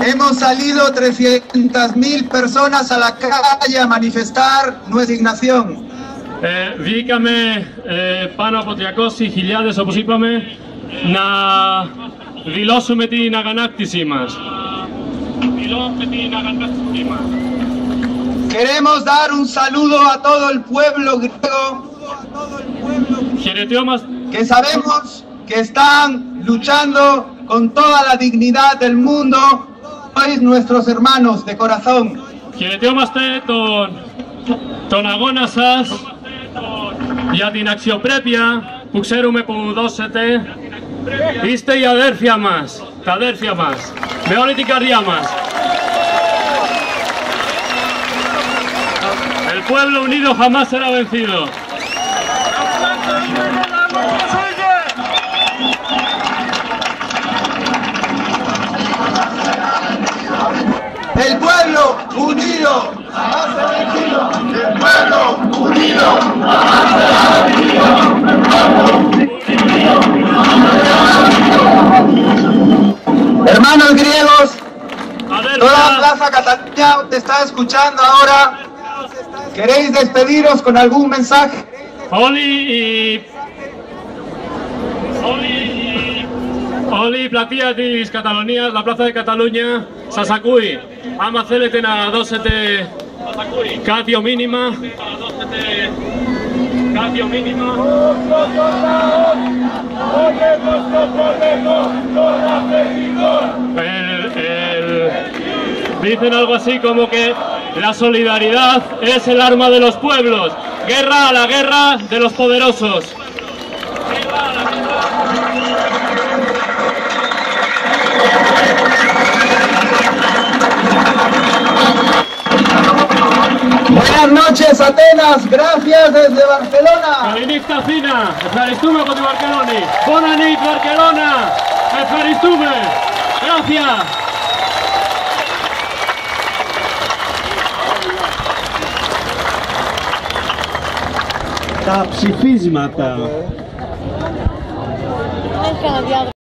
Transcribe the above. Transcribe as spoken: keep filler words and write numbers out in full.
Hemos salido trescientas mil personas a la calle a manifestar nuestra indignación. E, Wiekamy e, pana Potriakosi, χιλιάδες όπως είπαμε, να δηλώσουμε την αγανάκτησή μας. Δηλώσουμε την αγανάκτησή μας. Queremos dar un saludo a todo el pueblo griego Χαιρετιόμαστε que sabemos que están luchando con toda la dignidad del mundo. Sois nuestros hermanos de corazón. Χαιρετιόμαστε τον, τον αγώνα σας για την αξιοπρέπεια που ξέρουμε που δώσετε. Είστε η αδέρφια μας, τα αδέρφια μας, με όλη την καρδιά μας. El pueblo unido jamás será vencido. El pueblo unido jamás será vencido. El pueblo unido jamás será vencido. Hermanos griegos, toda la Plaza Cataluña te está escuchando ahora. ¿Queréis despediros con algún mensaje? Όλοι οι... Όλοι οι... Όλη η πλατεία της Καταλωνίας, la Plaza de Cataluña, σας ακούει. Άμα θέλετε να δώσετε κάποιο μήνυμα, κάποιο μήνυμα. El, el, dicen algo así como que la solidaridad es el arma de los pueblos. Guerra a la guerra de los poderosos. Guerra a la guerra. Buenas noches, Atenas. Gracias desde Barcelona. Καληνύχτα Αθήνα. Ευχαριστούμε από τη Βαρκελόνη. Bona nit Barcelona. Ευχαριστούμε. Gracias. Τα ψηφίσματα